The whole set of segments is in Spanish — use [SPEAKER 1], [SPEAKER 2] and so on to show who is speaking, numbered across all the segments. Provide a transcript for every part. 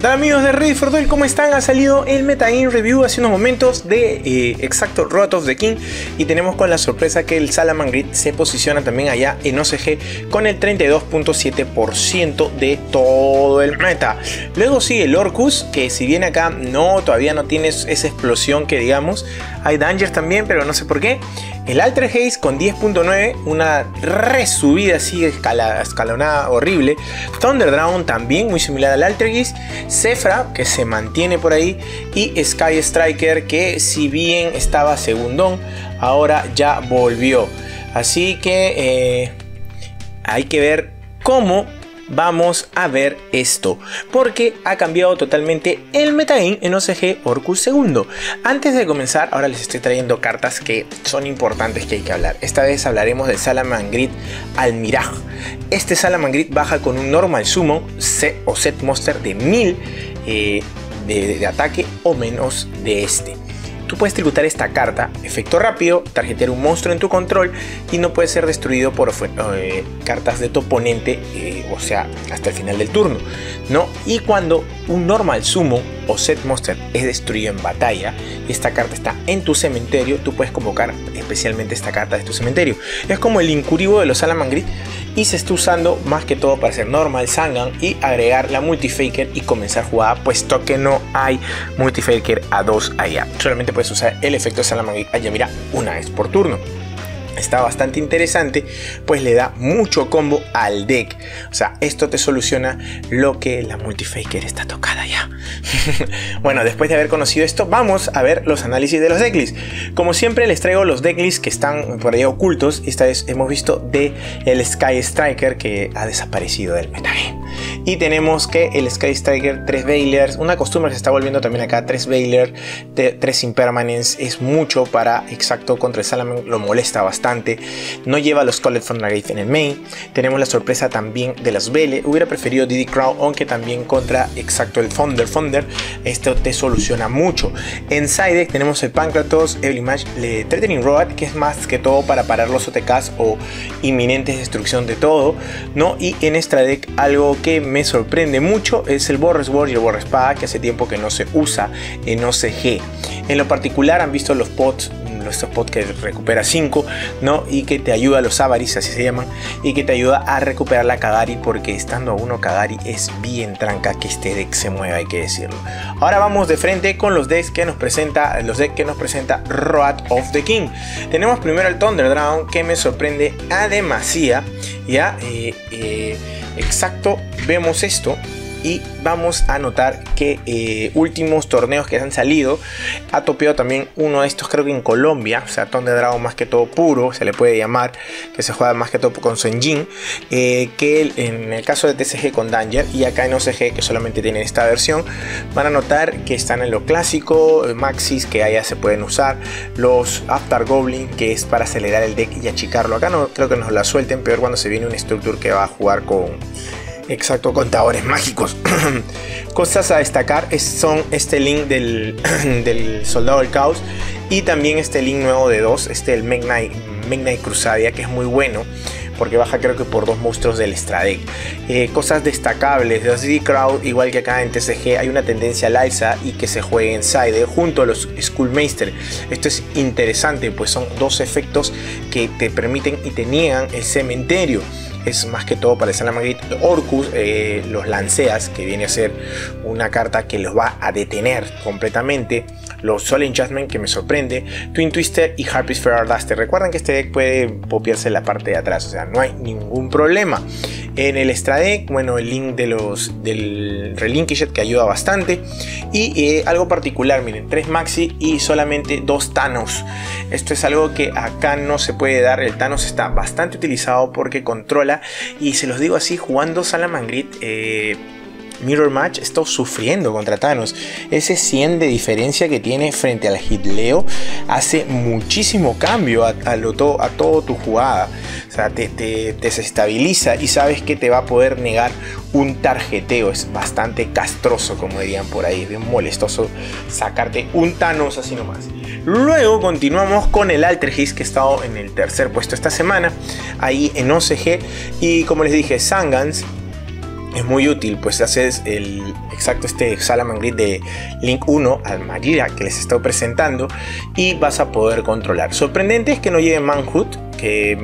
[SPEAKER 1] tal amigos de Ready for Duel? ¿Cómo están? Ha salido el Metagame Review hace unos momentos de exacto Wrath of the King, y tenemos con la sorpresa que el Salamangreat se posiciona también allá en OCG con el 32.7% de todo el meta. Luego sigue el Orcus, que si bien acá todavía no tiene esa explosión que digamos, hay Danger también, pero no sé por qué. El Altergeist con 10.9, una resubida así escalonada horrible. Thunderdragon también muy similar al Altergeist. Zefra, que se mantiene por ahí, y Sky Striker, que si bien estaba segundón, ahora ya volvió. Así que hay que ver cómo vamos a ver esto, porque ha cambiado totalmente el metagame en OCG Orcus segundo. Antes de comenzar, ahora les estoy trayendo cartas que son importantes que hay que hablar. Esta vez hablaremos del Salamangreat Almiraj. Este Salamangreat baja con un normal summon o set monster de 1000 de ataque o menos de este. Tú puedes tributar esta carta, efecto rápido, tarjetear un monstruo en tu control y no puede ser destruido por cartas de tu oponente, o sea, hasta el final del turno, ¿no? Y cuando un normal summon o set monster es destruido en batalla y esta carta está en tu cementerio, tú puedes convocar especialmente esta carta de tu cementerio. Es como el Incuribo de los Salamangreat y se está usando más que todo para hacer normal Sangan y agregar la multifaker y comenzar jugada, puesto que no hay multifaker a 2 allá. Solamente puedes usar el efecto de Salamangreat Almiraj una vez por turno. Está bastante interesante, pues le da mucho combo al deck. O sea, esto te soluciona lo que la multifaker está tocada ya. Bueno, después de haber conocido esto, vamos a ver los análisis de los decklists. Como siempre, les traigo los decklists que están por ahí ocultos. Esta vez hemos visto de el Sky Striker, que ha desaparecido del metagame. Y tenemos que el Sky Striker, 3 Veilers, una costumbre que se está volviendo también acá, 3 Veilers, 3 Impermanence, es mucho para exacto contra el Salamangreat, lo molesta bastante. No lleva los Called Thundergrave en el main. Tenemos la sorpresa también de las Vele. Hubiera preferido Diddy Crown, aunque también contra exacto el Thunder. Esto te soluciona mucho. En side deck tenemos el Pancratos, Evil Image, Threatening Road, que es más que todo para parar los OTKs o inminentes destrucción de todo, ¿no? Y en extra deck algo que me sorprende mucho es el Borre Sword y el Borre Espada, que hace tiempo que no se usa en OCG. En lo particular han visto los pods, estos pods que recupera 5, ¿no? Y que te ayuda a los Avaris, así se llaman, y que te ayuda a recuperar la Kagari, porque estando a 1 Kagari es bien tranca que este deck se mueva, hay que decirlo. Ahora vamos de frente con los decks que nos presenta, Wrath of the King. Tenemos primero el Thunderdragon, que me sorprende a demasía, ya, exacto, vemos esto. Y vamos a notar que últimos torneos que han salido ha topeado también uno de estos, creo que en Colombia, o sea, Thunderdragon más que todo puro, se le puede llamar, que se juega más que todo con Senjin, que en el caso de TCG con Danger, y acá en OCG que solamente tienen esta versión, van a notar que están en lo clásico, Maxis que allá se pueden usar, los After Goblin, que es para acelerar el deck y achicarlo. Acá no creo que nos la suelten, peor cuando se viene un Structure que va a jugar con exacto contadores mágicos. Cosas a destacar son este link del Soldado del Caos y también este link nuevo de 2, el Midnight Crusadia, que es muy bueno porque baja creo que por 2 monstruos del extra deck. Cosas destacables de los DD Crowd, igual que acá en TCG hay una tendencia al alza y que se juegue en side junto a los Skullmeister. Esto es interesante, pues son 2 efectos que te permiten y te niegan el cementerio. Es más que todo para el Salamangreat. Orcus los lanceas, que viene a ser una carta que los va a detener completamente. Los Soul Enchantment, que me sorprende. Twin Twister y Harpy's Feral Duster. Recuerden que este deck puede popearse en la parte de atrás, o sea, no hay ningún problema. En el extra deck, bueno, el link del Relinquished, que ayuda bastante. Y algo particular, miren, 3 Maxi y solamente 2 Thanos. Esto es algo que acá no se puede dar. El Thanos está bastante utilizado porque controla, y se los digo así, jugando Salamangreat Mirror Match, está sufriendo contra Thanos. Ese 100 de diferencia que tiene frente al Hitleo hace muchísimo cambio a todo tu jugada. O sea, te desestabiliza y sabes que te va a poder negar un tarjeteo. Es bastante castroso, como dirían por ahí, es bien molestoso sacarte un Thanos así nomás. Luego continuamos con el Altergeist, que ha estado en el tercer puesto esta semana, ahí en OCG. Y como les dije, Sangans es muy útil, pues haces este Salamangreat de Link 1 al Magira que les estoy presentando y vas a poder controlar. Sorprendente es que no lleve Manhunt, que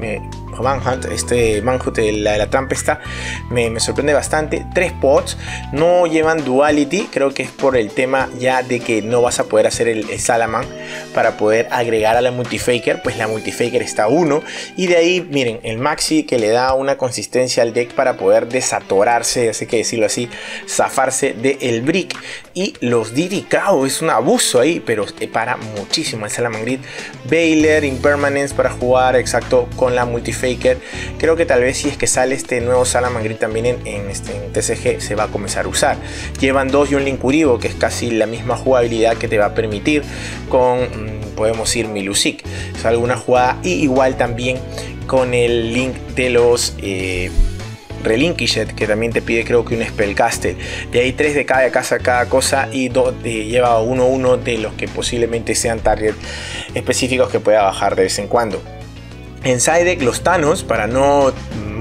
[SPEAKER 1] Manhunt de la trampa esta me sorprende bastante. 3 pods, no llevan duality, creo que es por el tema ya de que no vas a poder hacer el Salaman para poder agregar a la multifaker, pues la multifaker está 1, y de ahí miren el maxi que le da una consistencia al deck para poder desatorarse, así que decirlo así, zafarse del brick. Y los Diddy Crow es un abuso ahí, pero para muchísimo el Salamangreat. Baylor, Impermanence para jugar exacto con la multifaker. Creo que tal vez si es que sale este nuevo Salamangreat también en TCG se va a comenzar a usar. Llevan 2 y un Linkuriboh, que es casi la misma jugabilidad que te va a permitir con, podemos ir Milusic, es alguna jugada, y igual también con el link de los Relinquished, que también te pide creo que un Spellcaster. De ahí 3 de cada cosa, y lleva uno de los que posiblemente sean target específicos que pueda bajar de vez en cuando. En side deck los Thanos, para no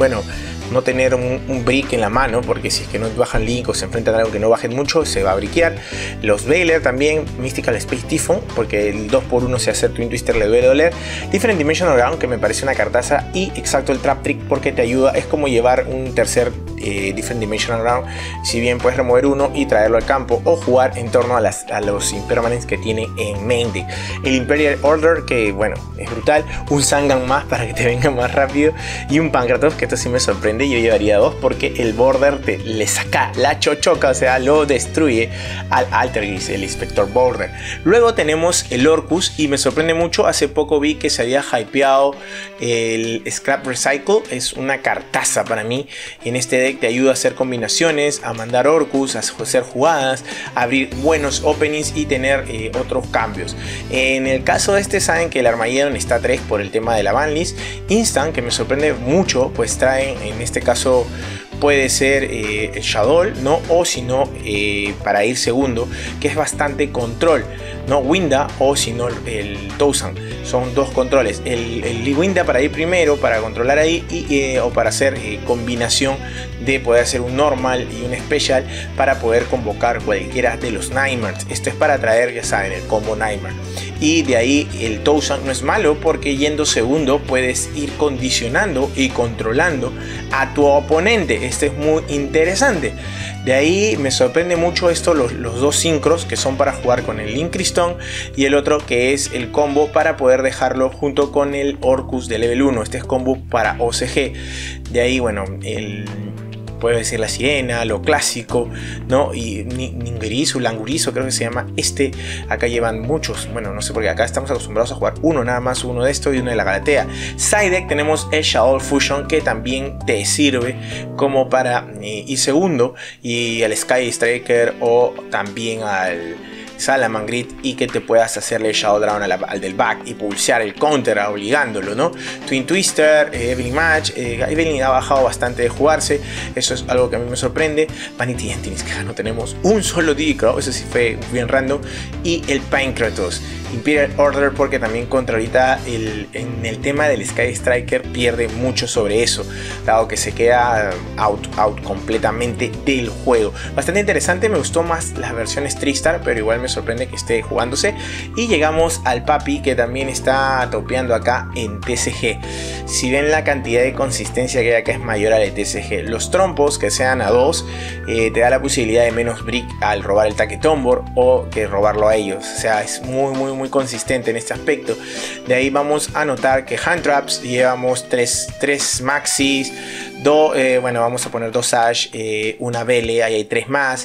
[SPEAKER 1] tener un brick en la mano, porque si es que no bajan link o se enfrentan a algo que no bajen mucho, se va a briquear. Los Baylor también, Mystical Space Typhon, porque el 2x1 se hace Twin Twister le debe doler. Different Dimensional Ground, que me parece una cartaza, y exacto el Trap Trick, porque te ayuda, es como llevar un tercer Different Dimensional Ground, si bien puedes remover uno y traerlo al campo, o jugar en torno a los Impermanents que tiene en main deck. El Imperial Order, que bueno, es brutal, un Sangan más para que te venga más rápido, y un Pancratos, que esto sí me sorprende. Yo llevaría 2 porque el border le saca la chochoca, o sea, lo destruye al Altergeist, el Inspector Border. Luego tenemos el Orcus, y me sorprende mucho, hace poco vi que se había hypeado el Scrap Recycle, es una cartaza para mí. En este deck te ayuda a hacer combinaciones, a mandar Orcus, a hacer jugadas, a abrir buenos openings y tener otros cambios. En el caso de este, saben que el Armageddon está 3 por el tema de la banlist. Instant, que me sorprende mucho, pues traen en este caso puede ser el Shadow, ¿no? O si no, para ir segundo, que es bastante control, ¿no? Winda, o si no, el Tozan. Son 2 controles. El Winda para ir primero, para controlar ahí, o para hacer combinación de poder hacer un normal y un special para poder convocar cualquiera de los Nightmares. Esto es para traer, ya saben, el combo Nightmare. Y de ahí el Tozan no es malo, porque yendo segundo puedes ir condicionando y controlando a tu oponente. Este es muy interesante. De ahí me sorprende mucho esto, los 2 sincros que son para jugar con el Link Crystón, y el otro que es el combo para poder dejarlo junto con el Orcus de level 1. Este es combo para OCG. De ahí, bueno, puede decir la sirena, lo clásico, ¿no? Y Ningurizo, Langurizo, creo que se llama este. Acá llevan muchos, bueno, no sé por qué acá estamos acostumbrados a jugar uno nada más, uno de esto y uno de la Galatea. Side deck tenemos el Shadow Fusion, que también te sirve como para ir segundo, y al Sky Striker, o también al Salamangreat, y que te puedas hacerle Shadow Dragon al del back y pulsear el counter obligándolo, ¿no? Twin Twister, Evelyn Match, Evelyn ha bajado bastante de jugarse, eso es algo que a mí me sorprende. Vanity Engines, que no tenemos un solo Diddy Crow, eso sí fue bien random, y el Pancratos. Imperial Order, porque también contra ahorita en el tema del Sky Striker pierde mucho sobre eso, dado que se queda out completamente del juego. Bastante interesante, me gustó más las versiones Tristar, pero igual me sorprende que esté jugándose. Y llegamos al Papi, que también está topeando acá en TCG. Si ven la cantidad de consistencia que hay acá, es mayor a la de TCG. Los trompos que sean a 2 te da la posibilidad de menos brick al robar el Taketombor, o que robarlo a ellos. O sea, es muy consistente en este aspecto. De ahí vamos a notar que Hand Traps llevamos 3 maxis, bueno, vamos a poner 2 Ash, una Bele, ahí hay 3 más,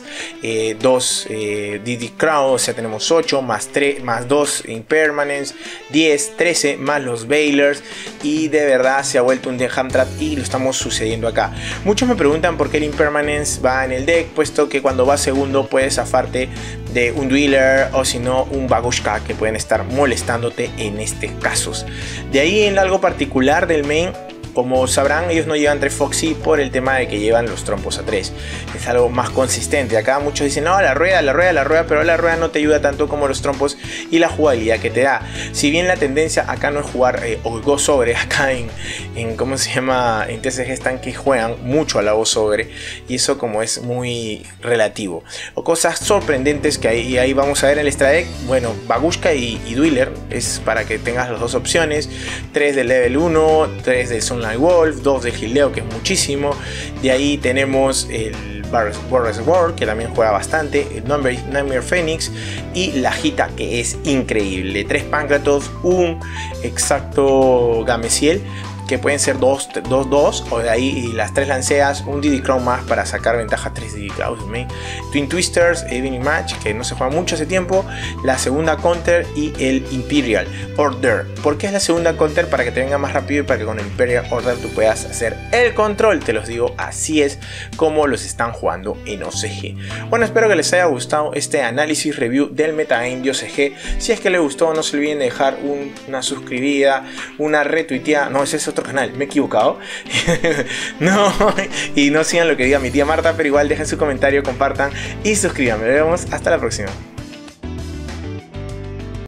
[SPEAKER 1] 2 Diddy Crown, o sea tenemos 8 más 3 más 2 Impermanence, 10, 13 más los Baylors, y de verdad se ha vuelto un Hand Trap, y lo estamos sucediendo acá. Muchos me preguntan por qué el Impermanence va en el deck, puesto que cuando va segundo puedes zafarte de un Dweller, o si no un Bagushka, que pueden estar molestándote en estos casos. De ahí, en algo particular del main, como sabrán, ellos no llevan 3 Foxy por el tema de que llevan los trompos a 3. Es algo más consistente. Acá muchos dicen, no, la rueda, pero la rueda no te ayuda tanto como los trompos y la jugabilidad que te da. Si bien la tendencia acá no es jugar o Go sobre, acá en ¿cómo se llama? En TCG están que juegan mucho a la Go sobre, y eso como es muy relativo. O cosas sorprendentes que hay, y ahí vamos a ver el extra deck. Bueno, Bagushka y Dueler es para que tengas las dos opciones. 3 de level 1, 3 de Sunlight Wolf, 2 de Gildeo, que es muchísimo. De ahí tenemos el Warriors War, que también juega bastante, el Nightmare Phoenix y la Gita, que es increíble. 3 Pancratos, un exacto Gameciel, que pueden ser 2, o de ahí y las 3 lanceas, un Diddy Crown más para sacar ventaja, 3 Diddy Crowns, Twin Twisters, Evening Match, que no se juega mucho hace tiempo, la segunda counter y el Imperial Order. ¿Por qué es la segunda counter? Para que te venga más rápido y para que con el Imperial Order tú puedas hacer el control. Te los digo, así es como los están jugando en OCG. Bueno, espero que les haya gustado este análisis review del metagame de OCG. Si es que les gustó, no se olviden de dejar una suscribida, una retuiteada, no, ese es otro canal, me he equivocado. No, y no sigan lo que diga mi tía Marta, pero igual dejen su comentario, compartan y suscríbanme. Nos vemos hasta la próxima.